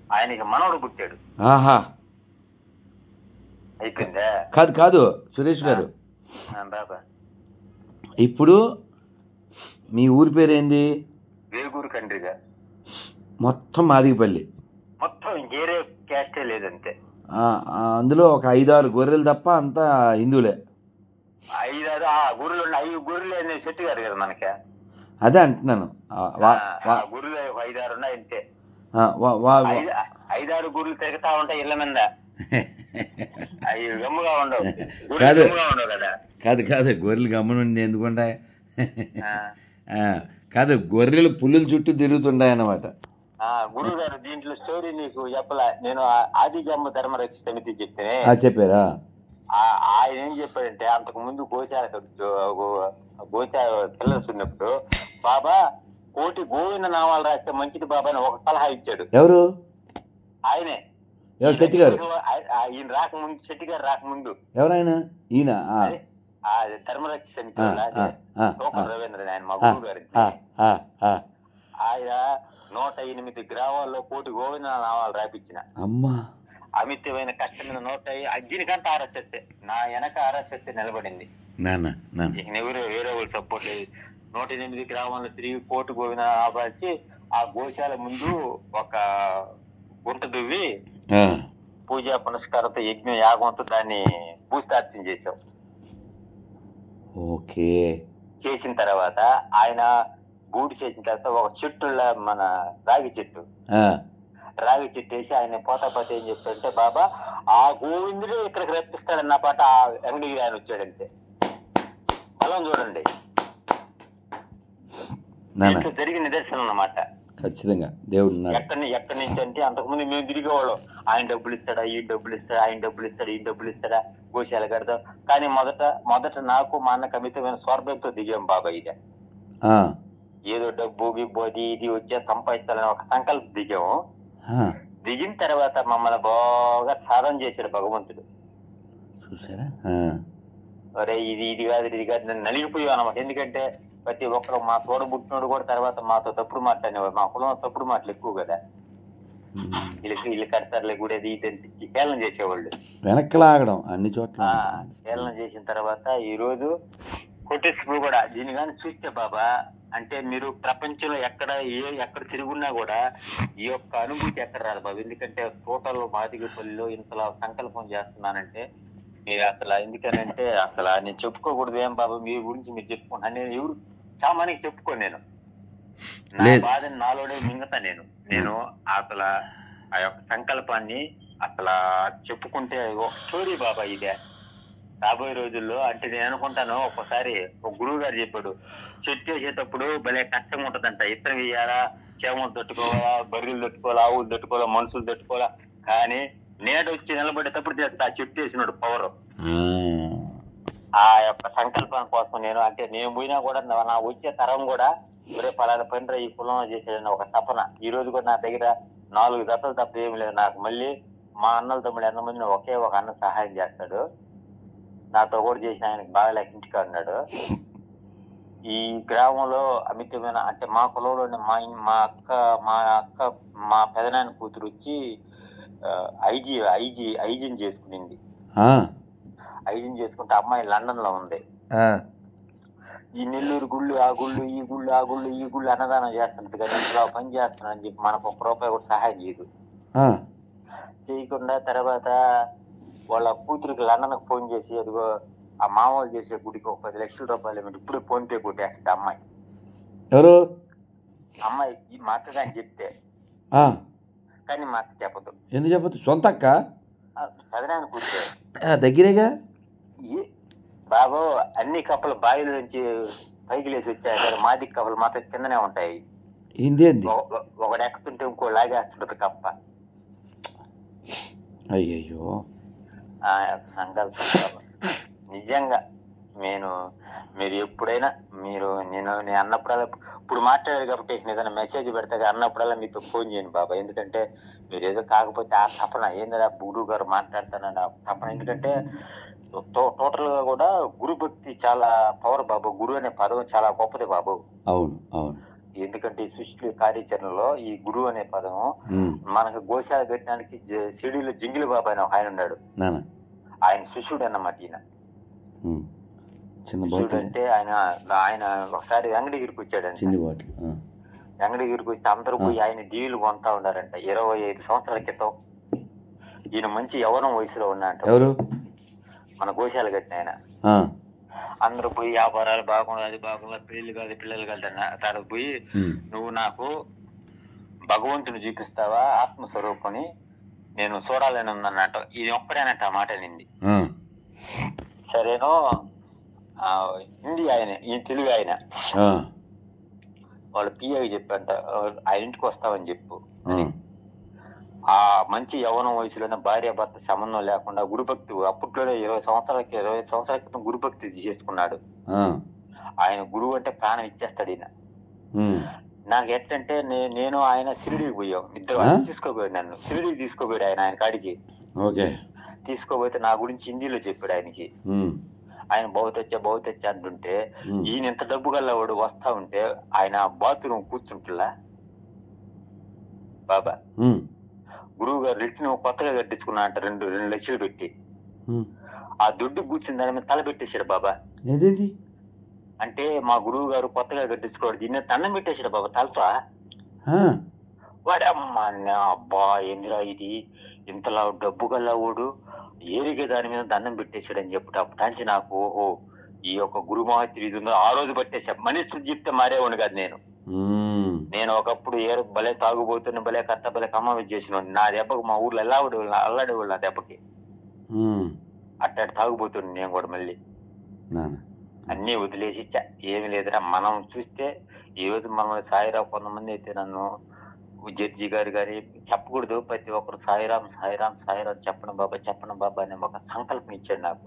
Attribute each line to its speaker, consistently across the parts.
Speaker 1: ఆయనకి మనవడు పుట్టాడు.
Speaker 2: ఆహా,
Speaker 1: అయిపోయిందా?
Speaker 2: కాదు కాదు సురేష్ గారు,
Speaker 1: బాబా
Speaker 2: ఇప్పుడు మీ ఊరి పేరేంది?
Speaker 1: వేగూరు కండ్రిగా.
Speaker 2: మొత్తం మాదిగపల్లి,
Speaker 1: మొత్తం ఇంకేరే క్యాస్టే లేదంతే.
Speaker 2: అందులో ఒక 5-6 గొర్రెలు తప్ప అంతా హిందువులే.
Speaker 1: 5-6 గురులు ఉన్నాయి. 5 గురులు అనేది చెట్టు గారు కదా మనకి.
Speaker 2: అదే అంటున్నాను.
Speaker 1: గురులు 5-6 ఉన్నాయి అంతే. 5-6 గురులు తిరుగుతా ఉంటాయి ఇళ్ళ మీద. అవి గమ్ముగా ఉండవు.
Speaker 2: కాదు
Speaker 1: కదా.
Speaker 2: కాదు కాదు గొర్రెలు గమ్మునుండి ఎందుకుంటాయి? కాదు, గొర్రెలు పులుల చుట్టూ తిరుగుతుంటాయి అన్నమాట.
Speaker 1: గురువు గారు దీంట్లో స్టోరీ నీకు చెప్పలా. నేను ఆదిజమ్మ ధర్మరక్ష సమితి చెప్తే
Speaker 2: చెప్పారా?
Speaker 1: ఆయన ఏం చెప్పాడంటే, అంతకు ముందు గోశాల పిల్లలు ఉన్నప్పుడు బాబా కోటి గోవింద నామాలు రాస్తే మంచిది బాబా అని ఒక సలహా ఇచ్చాడు.
Speaker 2: ఎవరు?
Speaker 1: ఆయనే.
Speaker 2: శెట్టి గారు.
Speaker 1: ఈయన రాకముందు, శెట్టి గారు రాకముందు.
Speaker 2: ఎవరైనా? ఈయన
Speaker 1: ధర్మరక్ష సమితి రవీంద్ర, ఆయన మా గురువు గారి. ఆయన 108 గ్రామాల్లో కోటి గోవింద నామాలు రాపించిన.
Speaker 2: అమ్మా,
Speaker 1: అమితమైన కష్టం మీద 105 దీనికంతా RSS నా వెనక RSS నిలబడింది. ఎవరు వేరే వాళ్ళు సపోర్ట్ లేదు. 108 గ్రామాల్లో తిరిగి కోటి గోవింద ఆపాల్సి ఆ గోశాల ముందు ఒక గుంట దువ్వి పూజా పునస్కారంతో యజ్ఞ యాగంతో దాన్ని భూస్థాపితం చేశాం.
Speaker 2: ఓకే.
Speaker 1: చేసిన తర్వాత ఆయన బూడి చేసిన తర్వాత ఒక చెట్టు, మన రాగి చెట్టు వేసి ఆయన పోతాపోతే ఏం చెప్పాడంటే, బాబా ఆ గోవిందుడే ఇక్కడికి రప్పిస్తాడన్న పాట ఆ వెంకటగిరి ఆయన వచ్చాడంతే. బలం చూడండి, జరిగిన నిదర్శనం అన్నమాట.
Speaker 2: ఖచ్చితంగా దేవుడు
Speaker 1: ఎక్కడి నుంచి అంటే, అంతకుముందు మేము తిరిగేవాళ్ళం. ఆయన డబ్బులు ఇస్తాడా, ఈ డబ్బులు ఇస్తాడా, ఆయన డబ్బులు ఇస్తాడా, ఈ డబ్బులు ఇస్తాడా, గోశాల కడతాం. కానీ మొదట నాకు మా అన్న కమితమైన స్వార్థంతో దిగాం బాబా. ఇక ఏదో డబ్బు గిబ్బోది ఇది వచ్చే సంపాదించాలని ఒక సంకల్పం దిగాము. దిగిన తర్వాత మమ్మల్ని బాగా సాధన చేశాడు భగవంతుడు.
Speaker 2: చూసారా?
Speaker 1: అరే ఇది కాదు నేను నలిగిపోయాం అన్నమాట. ఎందుకంటే ప్రతి ఒక్కరు మా తోడ పుట్టినోడు కూడా తర్వాత మాతో తప్పుడు మాట్లాడినవాడు. మా కులం తప్పుడు మాటలు ఎక్కువ కదా. ఇల్లు కడతారులే కూడా ఇది కేళన చేసేవాళ్ళు,
Speaker 2: వెనక్కి లాగడం అన్ని చోట్ల.
Speaker 1: కేళన చేసిన తర్వాత ఈ రోజు కొట్టేసిపోయి కూడా దీన్ని కానీ చూస్తే బాబా, అంటే మీరు ప్రపంచంలో ఎక్కడ తిరుగున్నా కూడా ఈ యొక్క అనుభూతి ఎక్కడ రాదు బాబు. ఎందుకంటే టోటల్ మాదిగపల్లిలో ఇంతలా సంకల్పం చేస్తున్నానంటే మీరు అసలు ఎందుకనంటే అసలు నేను చెప్పుకోకూడదు ఏం బాబు. మీ గురించి మీరు చెప్పుకుంటా, నేను ఎవరు చామానికి చెప్పుకోను. నేను నా బాధని నాలోనే మింగతా. నేను అసలు ఆ యొక్క సంకల్పాన్ని అసలు చెప్పుకుంటే ఒక స్టోరీ బాబా ఇదే. రాబోయే రోజుల్లో అంటే నేను అనుకుంటాను, ఒక్కసారి ఒక గురువు గారు చెప్పాడు, చెట్టు వేసేటప్పుడు భలే కష్టంగా ఉంటదంట. ఇత్తనం వేయాలా, చేమలు తట్టుకోవాలా, బర్రెలు తట్టుకోవాలా, ఆవులు తట్టుకోవాలా, మనుషులు తట్టుకోవాలా. కానీ నేడు వచ్చి నిలబడేటప్పుడు చేస్తా ఆ చెట్టు వేసినాడు పవర్. ఆ యొక్క సంకల్పం కోసం నేను పోయినా కూడా నా వచ్చే తరం కూడా ఒరే పలానా పని ఈ కులంలో చేసేదని ఒక తపన. ఈ రోజు కూడా నా దగ్గర 4 జతలు తప్ప ఏమి లేదు. నాకు మళ్ళీ మా అన్నల తమ్ముడు ఎంతమంది ఒకే ఒక అన్న సహాయం చేస్తాడు. నాతో కూడా చేసిన ఆయనకు బాగా లేక ఇంటికి అన్నాడు. ఈ గ్రామంలో అమితమైన అంటే మా కులంలోనే మా అక్క మా పెదనాయన కూతురు వచ్చి ఐజీని చేసుకునింది. ఐజీని చేసుకుంటే అమ్మాయి లండన్ లో ఉంది. ఈ నెల్లూరు గుళ్ళు ఆ గుళ్ళు ఈ గుళ్ళు ఆ గుళ్ళు ఈ గుళ్ళు అన్నదానం చేస్తున్నది కానీ ఇంట్లో పని చేస్తున్నానని చెప్పి మనకు ఒక్క రూపాయి కూడా సహాయం చేయదు. చేయకుండా తర్వాత వాళ్ళ కూతురికి లండన్కి ఫోన్ చేసి, అదిగో ఆ మామూలు చేసే గుడికి ఒక 10 లక్షల రూపాయలు ఇప్పుడు ఫోన్ పే కొట్టేస్తుంది అమ్మాయి.
Speaker 2: ఎవరు?
Speaker 1: అమ్మాయి మా అక్క అని చెప్తే, కానీ మా అక్క చెప్పదు.
Speaker 2: ఎందుకు చెప్పదు? సొంత అక్క?
Speaker 1: పెదనాయన కూతురు
Speaker 2: దగ్గరేగా.
Speaker 1: బాబు అన్ని కప్పలు బావిల నుంచి పైకి లేచి వచ్చాయి కానీ మాది కప్పలు మాత్రం కిందనే ఉంటాయి. ఒకడు ఎక్కుతుంటే ఇంకో లాగేస్తుంటది కప్ప.
Speaker 2: అయ్యయ్యో,
Speaker 1: సంకల్పం నిజంగా. మీరు ఎప్పుడైనా నేను అన్నప్పుడల్లా ఇప్పుడు మాట్లాడారు కాబట్టి ఏదైనా మెసేజ్ పెడతా అన్నప్పుడల్లా మీతో ఫోన్ చేయండి బాబా. ఎందుకంటే మీరు ఏదో కాకపోతే ఆ తపన ఏందా గురువు గారు మాట్లాడతానని ఆ తపన. ఎందుకంటే టోటల్ గా కూడా గురు భక్తి చాలా పవర్ బాబు. గురు అనే పదం చాలా గొప్పది బాబు.
Speaker 2: అవును అవును.
Speaker 1: ఎందుకంటే ఈ సృష్టి కార్యాచరణలో ఈ గురువు అనే పదం మనకు గోశాల పెట్టడానికి షిరిడీలో జింగిలి బాబా అని ఆయన ఉన్నాడు, ఆయన శిష్యుడు అన్నమాట. ఈయన శిష్యుడు అంటే ఆయన ఆయన ఒకసారి వెంకటగిరికి వచ్చాడంట. వెంకటగిరికి వస్తే అందరూ పోయి ఆయన దీవులు కొంతా ఉన్నారంట. 25 సంవత్సరాల క్రితం ఈయన మంచి యవ్వనం వయసులో ఉన్నాడంట. మన గోశాల కట్టిన ఆయన. అందరూ పోయి వ్యాపారాలు బాగుంది, అది బాగుంది, పెళ్లి కాదు, పిల్లలు కలుగుతారు. తర్వాత పోయి నువ్వు నాకు భగవంతుని చూపిస్తావా, ఆత్మస్వరూపుని నేను చూడాలని ఉందన్నట్ట. ఇది ఒక్కడేనట్ట ఆ మాట నింది. సరేనో హిందీ ఆయన, ఈయన తెలుగు ఆయన. వాళ్ళ పిఏకి చెప్పంట, ఆయన ఇంటికి వస్తావని చెప్పు. ఆ మంచి యవ్వనం వయసులోనే భార్య భర్త సంబంధం లేకుండా గురుభక్తి అప్పట్లోనే 20 సంవత్సరాల క్రితం గురుభక్తి చేసుకున్నాడు. ఆయన గురువు అంటే ప్రాణం ఇచ్చేస్తాడు ఈయన. నాకు ఎట్టంటే నేను ఆయన షిరిడీకి పోయాం, ఇద్దరు తీసుకోపోయాడు, నన్ను షిరిడీకి తీసుకోపోయాడు ఆయన కాడికి. తీసుకోపోతే నా గురించి హిందీలో చెప్పాడు ఆయనకి. ఆయన బహుతచ్చా అంటుంటే ఈయన ఇంత డబ్బు గల్లవాడు వస్తా ఉంటే ఆయన బాత్రూమ్ కూర్చుంటులా బాబా. గురువు గారు రెట్టిని కొత్తగా కట్టించుకున్నా అంట 2 లక్షలు పెట్టి. ఆ దొడ్డు కూర్చుని దాని మీద తల పెట్టేశాడు బాబా. అంటే మా గురువు గారు కొత్తగా కట్టించుకోవడం దీన్ని దండం పెట్టేశాడు బాబా తలతో. వాడమ్మా అబ్బా ఏందిరా ఇది, ఇంతలా డబ్బు గల్లవాడు ఏరిగే దాని మీద దండం పెట్టేశాడు అని చెప్పి అప్పటి నాకు ఓహో ఈ యొక్క గురు మహత్యం ఇది ఉందో ఆ రోజు పట్టేశా. మనిషి చెప్తే మారేవాడు కాదు నేను ఒకప్పుడు భలే తాగుబోతున్న భలే కట్ట భలే కమ్మ చేసిన నా దెబ్బకు మా ఊర్లో అల్లాడేవాళ్ళు నా దెబ్బకి. అట్టాడు తాగుబోతుండే నేను కూడా మళ్ళీ అన్ని వదిలేసి ఏమి లేదురా. మనం చూస్తే ఈ రోజు మనం సాయిరావు కొంతమంది అయితే నన్ను జడ్జి గారు గారి చెప్పకూడదు, ప్రతి ఒక్కరు సాయిరాం సాయిరాం సాయిరాం చెప్పడం బాబా అనే ఒక సంకల్పం ఇచ్చాడు నాకు.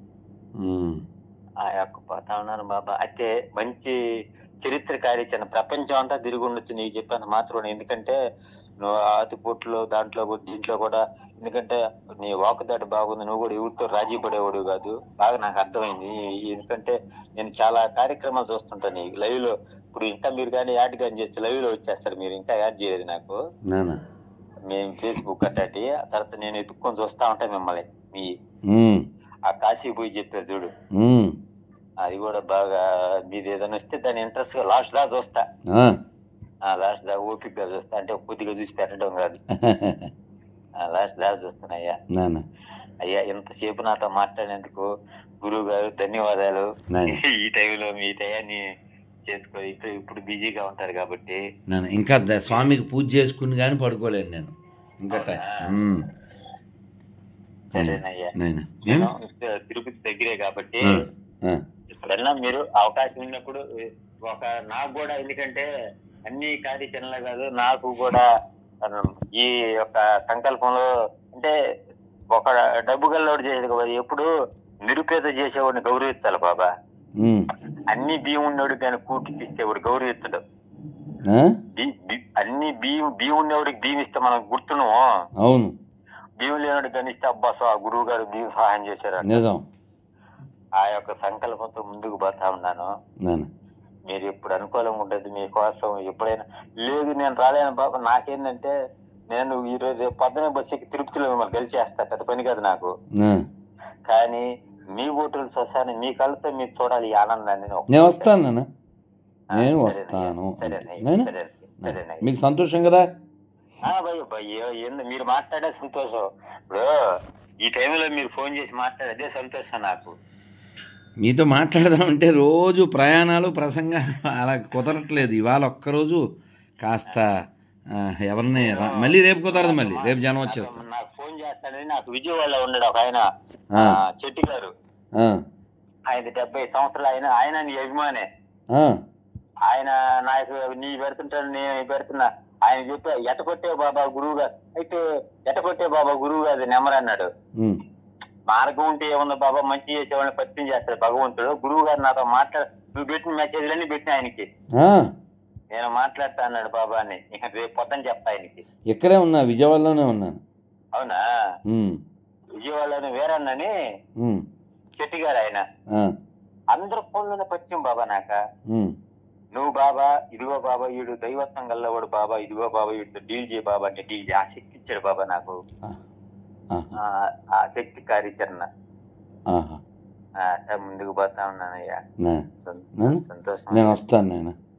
Speaker 1: ఆ యొక్క పోతా ఉన్నాను బాబా. అయితే మంచి చరిత్ర కార్యాచరణ ప్రపంచం అంతా తిరిగి ఉండొచ్చు నీకు చెప్పాను మాత్రం. ఎందుకంటే నువ్వు ఆతిపోట్లో దీంట్లో కూడా ఎందుకంటే నీ వాకుదాటి బాగుంది, నువ్వు కూడా ఎవరితో రాజీ పడేవాడు కాదు, బాగా నాకు అర్థమైంది. ఎందుకంటే నేను చాలా కార్యక్రమాలు చూస్తుంటాను నీ లైవ్ లో. ఇప్పుడు ఇంకా మీరు కానీ యాడ్ కానీ చేస్తే లైవ్ లో వచ్చేస్తారు, మీరు ఇంకా యాడ్ చేయలేదు నాకు. మేము ఫేస్బుక్ అట్టాటి తర్వాత నేను ఎత్తుక్కొని చూస్తా ఉంటా మిమ్మల్ని. మీ ఆ కాశీ పోయి చెప్పారు చూడు, అది కూడా బాగా మీది ఏదైనా వస్తే దాని ఇంట్రెస్ట్ గా లాస్ట్ దా చూస్తా, లాస్ట్ దా ఓపిక్ గా చూస్తా. అంటే కొద్దిగా చూసి పెట్టడం కాదు, లాస్ట్ దా చూస్తానయ్యా. అయ్యా ఇంతసేపు నాతో మాట్లాడినందుకు గురువు గారు ధన్యవాదాలు. ఈ టైంలో మీ టయాన్ని చేసుకో, ఇప్పుడు బిజీగా ఉంటారు కాబట్టి.
Speaker 2: ఇంకా స్వామికి పూజ చేసుకుని కానీ పడుకోలేను నేను ఇంకా.
Speaker 1: సరేనయ్యా, నేను తిరుపతి దగ్గరే కాబట్టి ఎప్పుడన్నా మీరు అవకాశం ఉన్నప్పుడు నాకు కూడా, ఎందుకంటే అన్ని కార్యాచరణలు కాదు నాకు కూడా ఈ యొక్క సంకల్పంలో అంటే ఒక డబ్బు గల్లోడు చేసేది కదా, ఎప్పుడు నిరుపేద చేసేవాడిని గౌరవించాలి బాబా. అన్ని బియ్యం ఉన్నోడు కానీ కూటికి ఇస్తే వాడు గౌరవించడు. అన్ని బియ్యం ఉన్నవాడికి బియ్యం ఇస్తే మనం గుర్తున్నాము, అవును. బియ్యం లేనివాడికి కానీ ఇస్తే అబ్బా గురువు గారు బియ్యం సహాయం చేశారు. ఆ యొక్క సంకల్పంతో ముందుకు పోతా ఉన్నాను. మీరు ఎప్పుడు అనుకూలంగా ఉంటుంది మీకోసం. ఎప్పుడైనా లేదు నేను రాలేను బాబా, నాకేంటంటే నేను ఈరోజు రేపు పొద్దునే బస్సుకి తిరుపతిలో మిమ్మల్ని కలిసేస్తా, పెద్ద పని కదా నాకు. కానీ మీ ఓటులు చూసాను, మీ కళ్ళతో మీరు చూడాలి ఈ ఆనందాన్ని.
Speaker 2: నేను వస్తాను, నేను వస్తాను. మీకు సంతోషం కదా
Speaker 1: మీరు మాట్లాడే సంతోషం. ఇప్పుడు ఈ టైంలో మీరు ఫోన్ చేసి మాట్లాడే అదే సంతోషం నాకు.
Speaker 2: మీతో మాట్లాడదామంటే రోజు ప్రయాణాలు ప్రసంగాలు అలా కుదరట్లేదు. ఇవాళ ఒక్కరోజు కాస్త ఎవరిని మళ్ళీ రేపు కుదరదు, మళ్ళీ రేపు జనం వచ్చేస్తాను.
Speaker 1: నాకు ఫోన్ చేస్తానని నాకు విజయవాడలో ఉన్నాడు ఒక ఆయన చెట్టి గారు, ఆయన 70 సంవత్సరాలు, ఆయన నీ అభిమానే. ఆయన నాకు నీ పెడుతుంటాను నేను పెడుతున్నా. ఆయన చెప్పి ఎట్టకొట్టే బాబా గురువు గారు, అయితే ఎట్టకొట్టే బాబా గురువు గారు నెంబర్ అన్నాడు. మార్గం ఉంటే ఏముందో బాబా, మంచి చేసేవాళ్ళని పరిచయం చేస్తాడు భగవంతుడు. గురువు గారు నాతో నువ్వు పెట్టిన మెసేజ్లన్నీ పెట్టిన ఆయనకి, నేను మాట్లాడతా అన్నాడు బాబా అని. రేపు పొద్దున చెప్తా ఆయనకి.
Speaker 2: ఇక్కడే ఉన్నా, విజయవాడలోనే ఉన్నాను.
Speaker 1: అవునా? విజయవాడలోనే వేరన్నని చెట్టి గారు ఆయన. అందరూ ఫోన్లోనే పరిచయం బాబా నాక. నువ్వు బాబా ఇదిగో బాబా వీడు దైవత్వం గల్లవాడు బాబా, ఇదిగో బాబా వీడితో డీల్ చేయ బాబా అంటే డీల్ చేయ. ఆ శక్తి ఇచ్చాడు బాబా నాకు, ఆ శక్తి కార్యాచరణ. ముందుకు పోతా ఉన్నానయ్యా.
Speaker 2: నేను
Speaker 1: సంతోషం.
Speaker 2: వస్తాను నేను.